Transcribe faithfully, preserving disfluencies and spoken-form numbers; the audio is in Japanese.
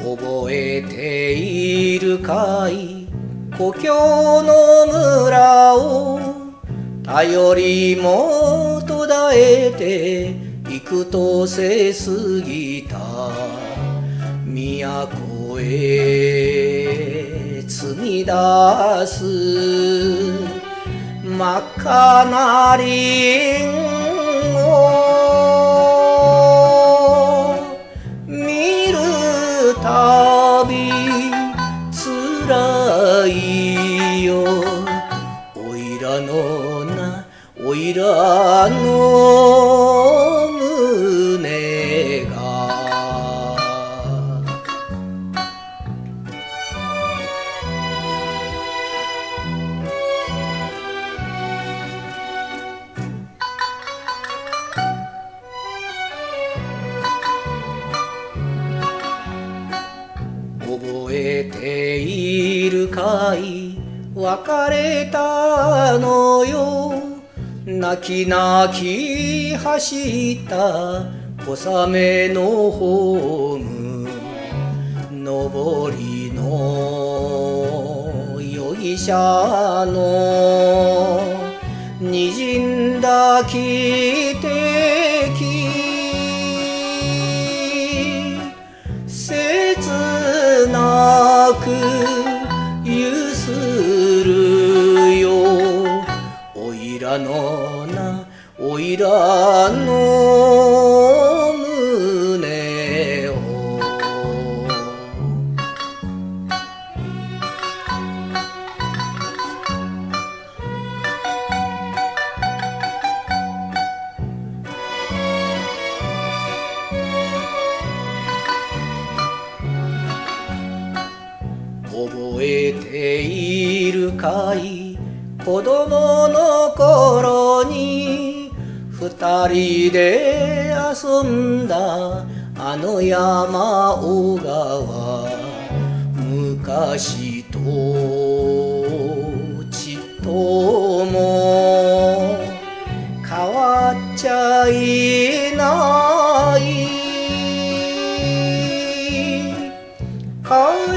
覚えているかい故郷の村を頼りも途絶えて幾年過ぎた都へ積み出す真っ赤なリンゴ見るたびつらいよおいらのなおいらの胸が覚えているかい別れたのよ泣き泣き走った小雨のホーム上りの容疑者のにじんだ汽笛切なくゆするよおいらのなおいらの胸を覚えているかい子供の頃に二人で遊んだあの山小川昔とちっとも変わっちゃいない